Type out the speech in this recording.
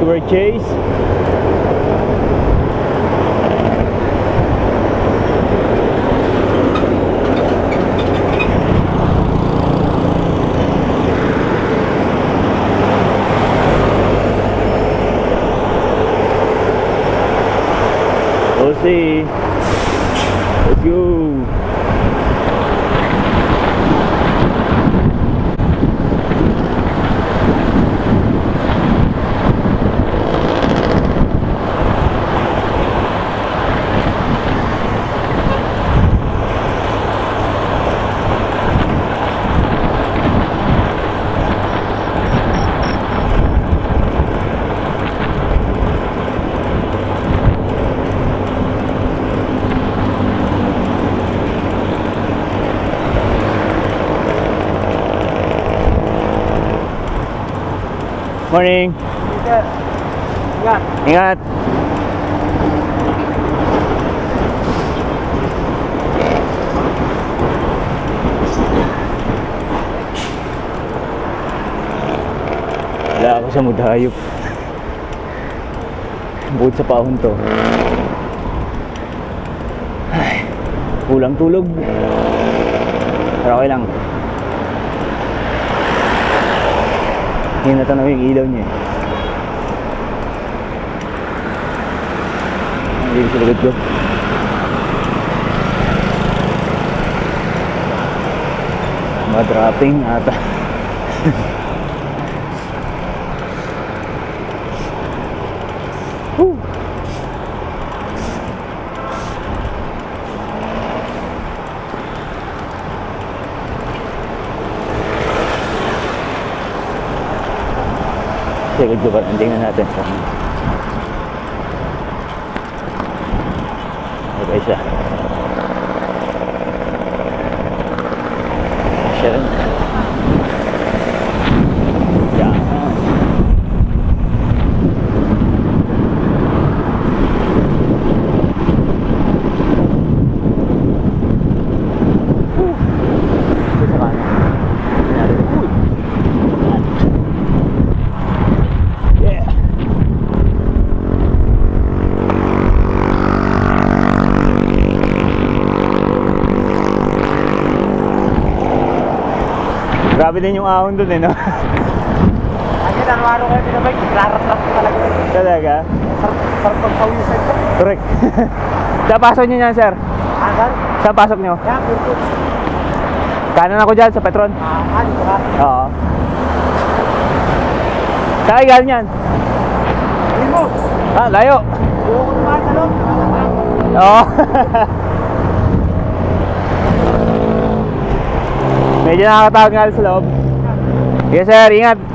Edward Chase. We'll see. Let's go. Morning. Ingat. Ingat. Wala ako sa mudhayop. Bukod sa pahon to. Ay, kulang tulog. Pero okay lang. Hinatanaw yung ilaw niya. Hindi sa likod ko. Madrapping ata. Woo! Sige, good ba? Tingnan natin. Okay siya. Siya rin. Yan. Sa kanan. Grabe din yung ahon dun eh, no? Kasi ano kayo pinabay, rarat-rat ko talaga. Talaga? Sarap pagpawisan ko. Correct. Saan pasok nyo yan, sir? Saan? Saan pasok nyo? Yan, Purpose. Kanan ako dyan, sa Petron. Dito ka? Oo. Saan galing yan? Limos! Ah, layo. Buo ko naman sa loob. Oo. Medyo nakakatawag nga sa loob. Yes sir, ingat.